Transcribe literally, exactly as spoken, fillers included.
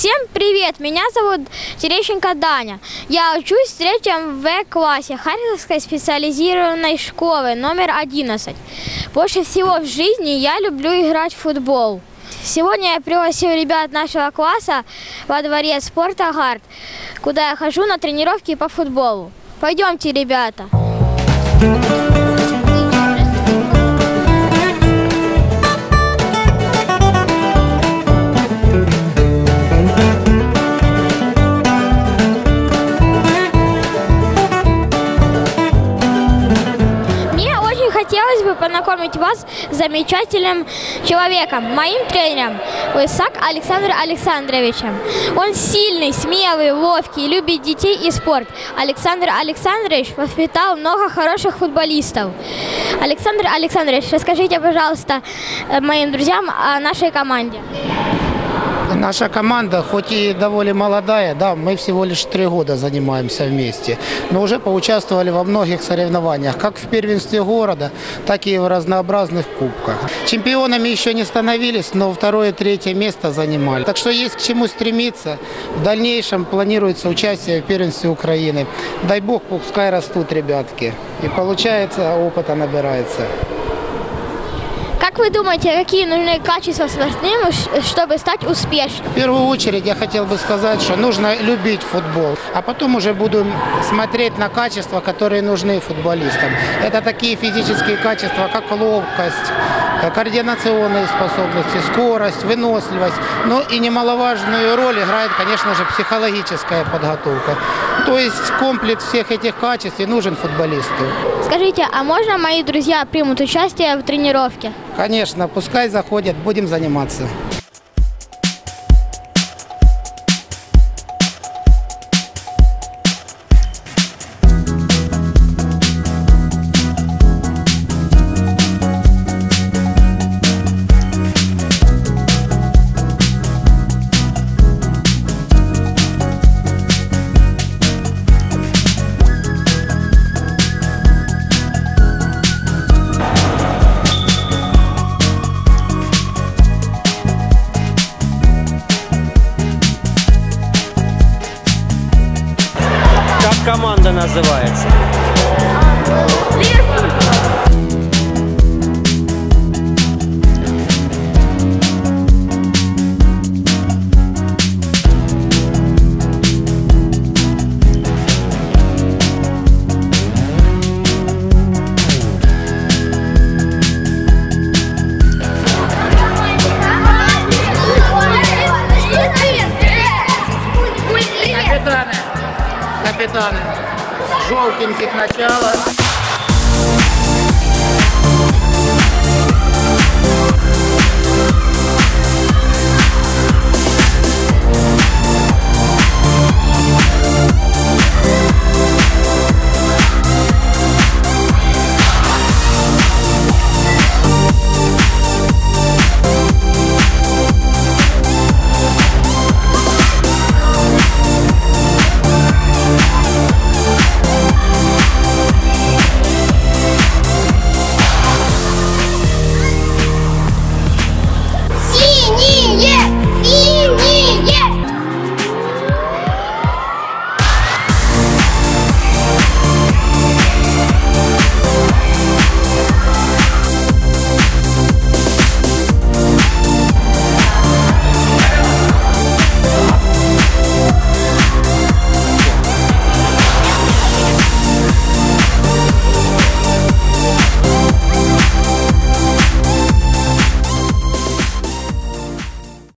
Всем привет! Меня зовут Терещенко Даня. Я учусь в третьем В классе Харьковской специализированной школы номер одиннадцать. Больше всего в жизни я люблю играть в футбол. Сегодня я пригласил ребят нашего класса во дворец спорта «Гард», куда я хожу на тренировки по футболу. Пойдемте, ребята! Хотелось бы познакомить вас с замечательным человеком, моим тренером, Лысак Александром Александровичем. Он сильный, смелый, ловкий, любит детей и спорт. Александр Александрович воспитал много хороших футболистов. Александр Александрович, расскажите, пожалуйста, моим друзьям о нашей команде. Наша команда, хоть и довольно молодая, да, мы всего лишь три года занимаемся вместе, но уже поучаствовали во многих соревнованиях, как в первенстве города, так и в разнообразных кубках. Чемпионами еще не становились, но второе и третье место занимали. Так что есть к чему стремиться. В дальнейшем планируется участие в первенстве Украины. Дай бог, пускай растут ребятки. И получается, опыта набирается. Как вы думаете, какие нужны качества спортсмену, чтобы стать успешным? В первую очередь я хотел бы сказать, что нужно любить футбол, а потом уже буду смотреть на качества, которые нужны футболистам. Это такие физические качества, как ловкость, координационные способности, скорость, выносливость. Но и немаловажную роль играет, конечно же, психологическая подготовка. То есть комплекс всех этих качеств и нужен футболисту. Скажите, а можно мои друзья примут участие в тренировке? Конечно, пускай заходят, будем заниматься. Как команда называется? Капитаны, желтеньких начала.